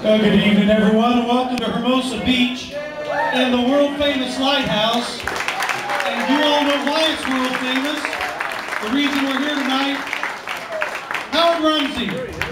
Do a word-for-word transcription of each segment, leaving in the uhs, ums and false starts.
Well, good evening, everyone, and welcome to Hermosa Beach and the world-famous Lighthouse. And you all know why it's world-famous. The reason we're here tonight, Howard Rumsey.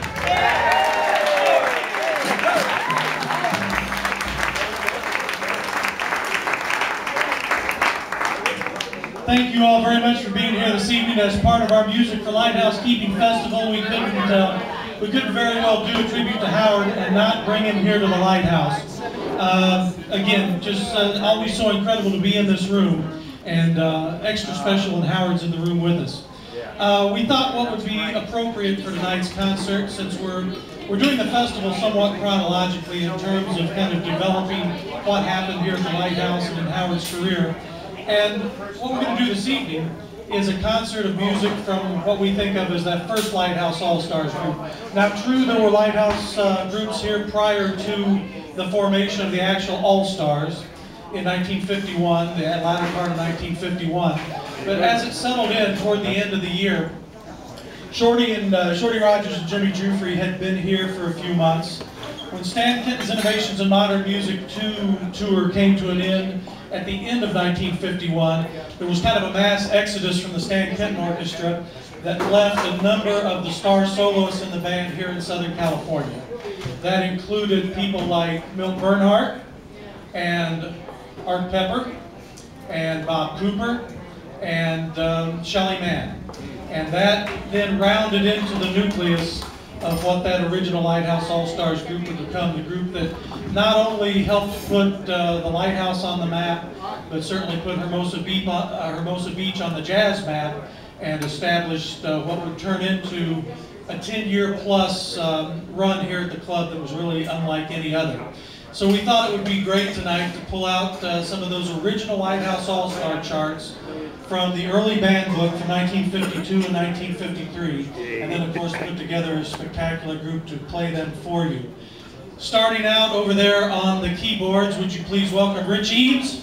Thank you all very much for being here this evening as part of our Music for Lighthouse Keeping Festival. We couldn't, uh, we couldn't very well do a tribute to Howard and not bring him here to the Lighthouse. Uh, again, just uh, always so incredible to be in this room, and uh, extra special when Howard's in the room with us. Uh, we thought what would be appropriate for tonight's concert, since we're we're doing the festival somewhat chronologically in terms of kind of developing what happened here at the Lighthouse and in Howard's career. And what we're going to do this evening is a concert of music from what we think of as that first Lighthouse All-Stars group. Now, true, there were Lighthouse uh, groups here prior to the formation of the actual All-Stars in nineteen fifty-one, the latter part of nineteen fifty-one. But as it settled in toward the end of the year, Shorty and uh, Shorty Rogers and Jimmy Guiffre had been here for a few months. When Stan Kenton's Innovations in Modern Music two tour came to an end at the end of nineteen fifty-one, there was kind of a mass exodus from the Stan Kenton Orchestra that left a number of the star soloists in the band here in Southern California. That included people like Milt Bernhart and Art Pepper and Bob Cooper and um, Shelly Manne. And that then rounded into the nucleus of what that original Lighthouse All-Stars group would become, the group that not only helped put uh, the Lighthouse on the map, but certainly put Hermosa Beach on, uh, Hermosa Beach on the jazz map and established uh, what would turn into a ten-year plus um, run here at the club that was really unlike any other. So we thought it would be great tonight to pull out uh, some of those original Lighthouse All-Star charts from the early band book from nineteen fifty-two and nineteen fifty-three, and then of course put together a spectacular group to play them for you. Starting out over there on the keyboards, would you please welcome Rich Eames.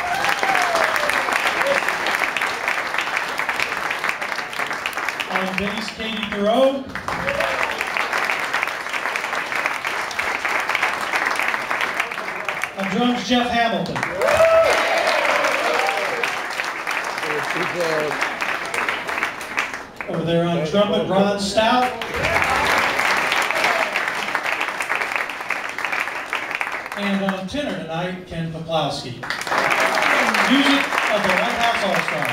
On bass, Katie Thoreau. On drums, Jeff Hamilton. Over there on trumpet, Ron Stout. And on tenor tonight, Ken Peplowski. Music of the Lighthouse All-Stars.